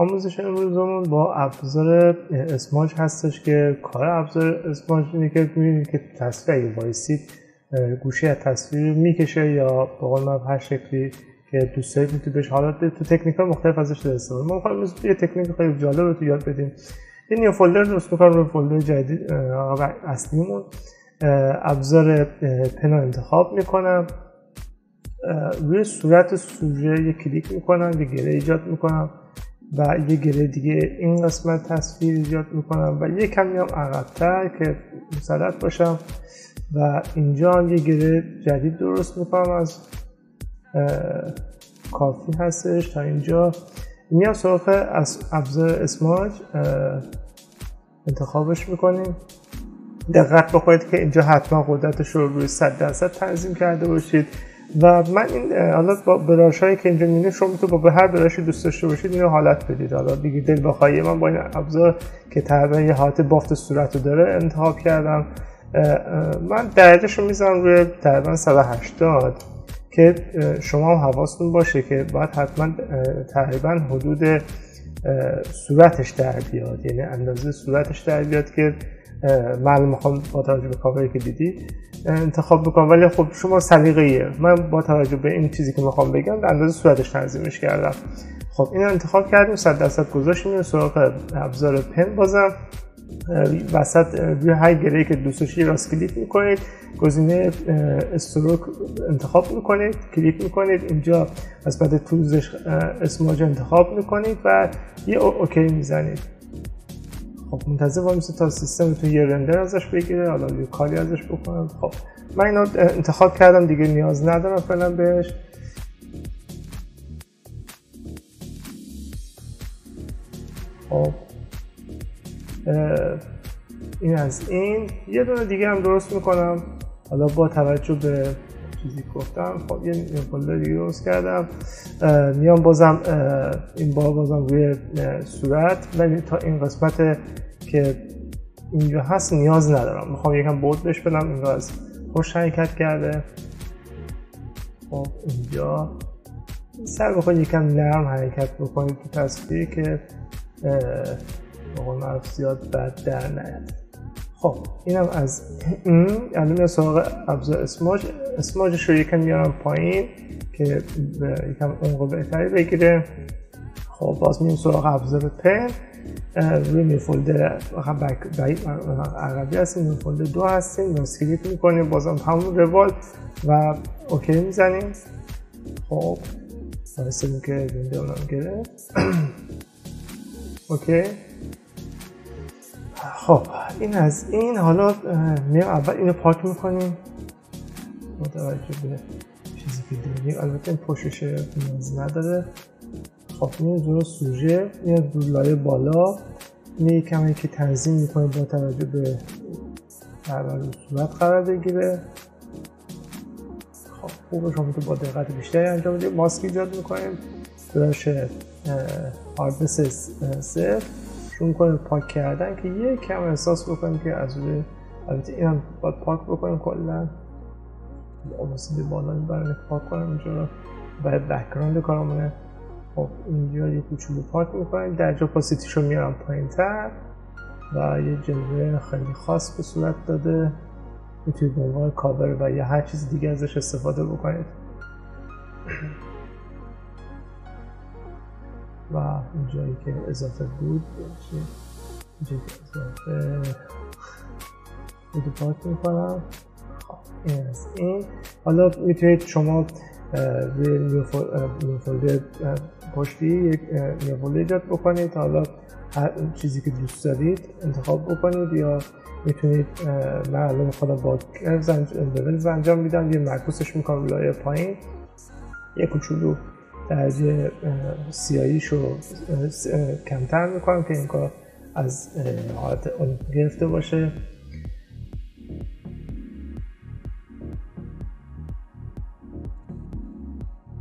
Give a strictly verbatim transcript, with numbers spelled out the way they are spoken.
آموزش امروزمون با ابزار اسماج هستش که کار ابزار اسماج اینه که می‌بینید که تصویر اگه وایسید گوشه از تصویر میکشه یا به قول من هر شکلی که دوست دارید میتونید بهش حالات تو تکنیک‌های مختلف ازش استفاده. ما می‌خوایم یه تکنیک خیلی جالب رو تو یاد بدیم. یه نیو فولدر درست می‌کنم روی فولدر جدید اصلیمون. ابزار پن رو انتخاب می‌کنم. روی صورت سوژه یه کلیک می‌کنم، یه گره ایجاد می‌کنم و یه گره دیگه این قسمت تصویر ایجاد می‌کنم و یه کم میام عقب‌تر که مسلط باشم و اینجا هم یه گره جدید درست می‌کنم از کافی هستش تا اینجا. میام سراغ از ابزار اسماج انتخابش میکنیم. دقت بکنید که اینجا حتما قدرتش رو روی صد درصد تنظیم کرده باشید و من این حالا با براش هایی که اینجا میبینید شما میتونید با هر براشی دوست داشته باشید اینو حالت بدید. حالا دیگه دل بخواهی من با این ابزار که تقریبا یه حالت بافت صورت رو داره انتخاب کردم. من درجهش رو میذارم روی تقریبا صد و هشتاد که شما هم حواستون باشه که باید حتما تقریبا حدود صورتش در بیاد، یعنی اندازه صورتش در بیاد که معلوم میخوام با توجه به کاوری که دیدی انتخاب بکنم. ولی خب شما سلیقه‌ایه، من با توجه به این چیزی که میخوام بگم اندازه صورتش تنظیمش کردم. خب اینو انتخاب کردیم، صد درصد گذاشتیم سراغ ابزار پن. بازم وسط روی هر گره‌ای که دوست داشتید راست کلیک میکنید، گزینه استروک انتخاب میکنید، کلیک میکنید، اینجا قسمت تولزش اسماج انتخاب میکنید و یه اوکی میزنید. خب منتظر وایسید تا سیستمتون یه رندر ازش بگیره، حالا یه کاری ازش بکنم. خب من اینو انتخاب کردم دیگه، نیاز ندارم فعلا بهش. خب این از این. یه دونه دیگه هم درست میکنم حالا با توجه به چیزی گفتم. خب یه فولدر دیگه درست کردم، میام بازم این بار بازم روی صورت، ولی تا این قسمت که اینجا هست نیاز ندارم، میخوام یکم بود بهش بدم. این از پشت حرکت کرده. خب اینجا سر بخواید یکم نرم حرکت بکنید تو تصویری که به قول معروف زیاد بد در نیاد. خب اینم از این. الان میام سراغ ابزار اسماج. اسماجش رو یکم میارم پایین که یکم عمق بهتری بگیره. خب باز میام سراغ ابزار پن. روی نیو فولدر عقبی هستیم، نیو فولدر دو هستیم، راست کلیک میکنیم، بازم همون روال و اوکی میزنیم. خب واسه که ویندو رو گرفت. اوکی. خب این از این. حالا میام اول اینو پاک میکنیم با توجه به چیزی که دیدیم. البته این پشتش نیاز نداره. خب این جلو سوژه میاد رو لایه بالا، این کمی که تنظیم میکنه با توجه به پرورش صورت قرار بگیره. خب خوبه شما تو با دقت بیشتری انجام بدید. ماسک ایجاد میکنیم، براش هاردنس صفر شروع میکنیم پاک کردن که یه کم احساس بکنیم که از روی، البته این هم باید پاک بکنیم کلا آموزید بالا میبرن پاک کنم اینجا رو برای بک‌گراند کارمونه. خب اینجا یه کوچولو پاک میکنیم، درجه پاسیتیش رو میارم پایین تر و یه جلوه خیلی خاص به صورت داده. میتونید به عنوان کاور و یا هر چیز دیگه ازش استفاده بکنید. و اینجایی که اضافه بود اینجایی که اضافه بود پاک میکنم. خب این از این. حالا میتونید شما روی نیو فولدر پشتی یک نیو فولدر ایجاد بکنید، حالا هر چیزی که دوست دارید انتخاب بکنید، یا میتونید من الان خودم با لول انجام میدم، یه معکوسش میکنم لایه پایین، یه کوچولو درجه سیاهیش رو کمتر میکنم که این کار از حالت اون گرفته باشه.